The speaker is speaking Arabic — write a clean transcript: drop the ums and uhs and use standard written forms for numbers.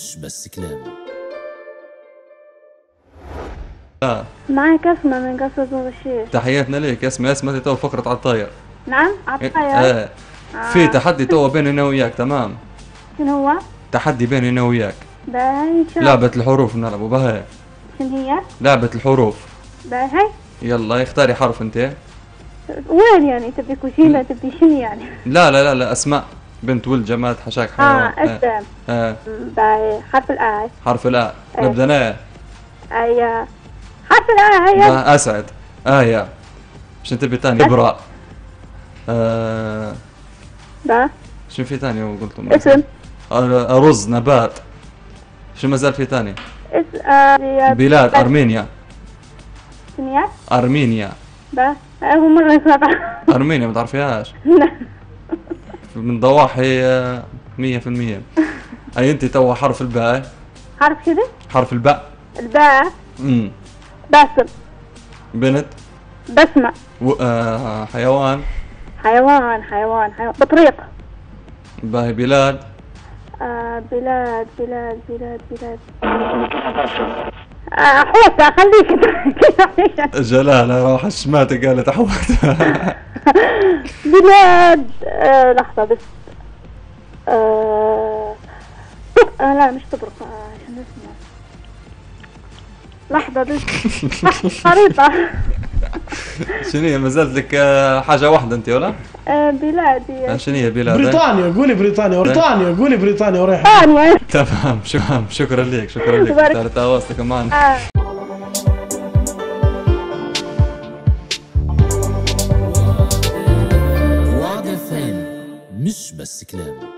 مش بس كلام. معك اسماء من قصر الشيخ. تحياتنا لك يا اسماء. اسمتي تو فقرة عالطاير. نعم عالطاير. في تحدي تو بيني انا وياك. تمام. شنو هو؟ تحدي بيني انا وياك. باهي ان شاء الله. لعبة الحروف نلعبوا بها. شنو هي؟ لعبة الحروف. باهي. يلا اختاري حرف انت. وين يعني تبي كوشينة تبي شنو يعني؟ لا اسماء بنت ولد جماد حشاك حيوان. اسم. باهي حرف الآ. حرف الآ. نبدأ انا. ايوه حرف الآ هيا. اسعد. يا شنو تبي ثاني؟ ابراء. با شنو في ثاني وقلتم؟ اسم. رز. نبات. شو ما زال في ثاني؟ بلاد. ارمينيا. شنو ارمينيا. با اول مرة نسمعها. ارمينيا ما تعرفيهاش؟ من ضواحي 100%. اي انت تو حرف الباء. حرف كذا؟ حرف الباء. الباء. باسم. بنت. بسمة. حيوان. حيوان بطريق. باهي بلاد. بلاد حوسة. خليك كذا. جلالة راح الشماتة قالت حوسة. بلاد. لحظة بس. لا مش تبرق. شنو اسمه؟ لحظة بس. خريطة. شنو هي؟ ما زالت لك حاجة واحدة أنت ولا؟ بلادي. شنو هي بلاد؟ بريطانيا. قولي بريطانيا. قولي بريطانيا وريحة. تمام. شكرا لك. على تواصلك معنا. وعد FM مش بس كلام.